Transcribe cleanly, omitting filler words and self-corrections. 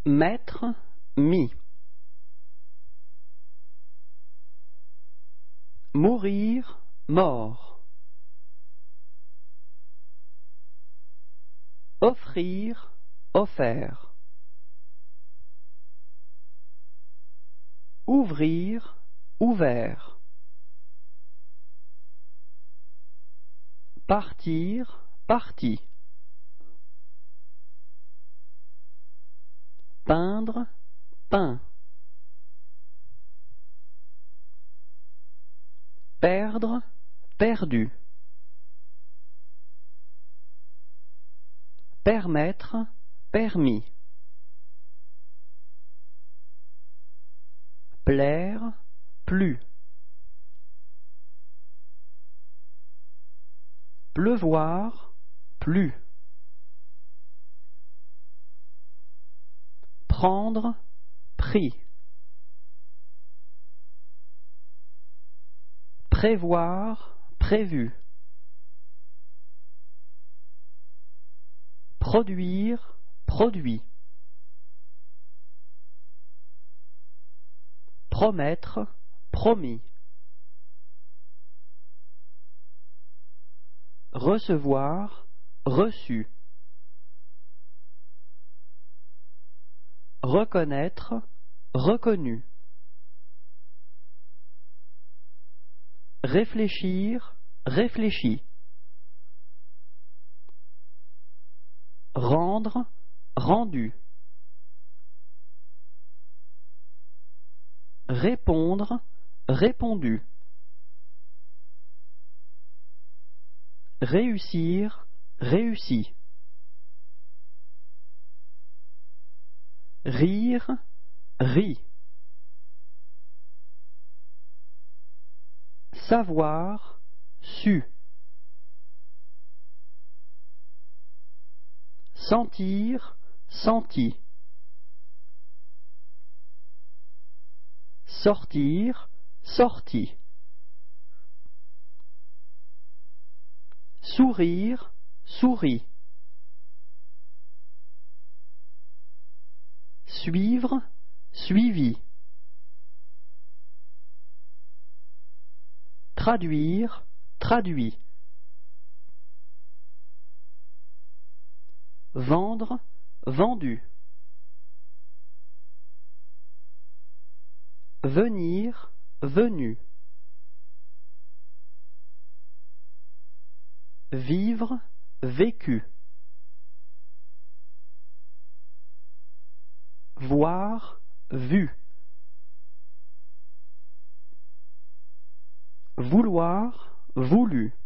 Mettre, mis. Mourir, mort. Offrir, offert. Ouvrir, ouvert. Partir, parti. Peindre, peint. Perdre, perdu. Permettre, permis. Plaire, plu. Pleuvoir, plu. Prendre, pris. Prévoir, prévu. Produire, produit. Promettre, promis. Recevoir, reçu. Reconnaître, reconnu. Réfléchir, réfléchi. Rendre, rendu. Répondre, répondu. Réussir, réussi. Rire, rit. Savoir, su. Sentir, senti. Sortir, sorti. Sourire, souris. Suivre, suivi. Traduire, traduit. Vendre, vendu. Venir, venu. Vivre, vécu. Voir, vu. Vouloir, voulu.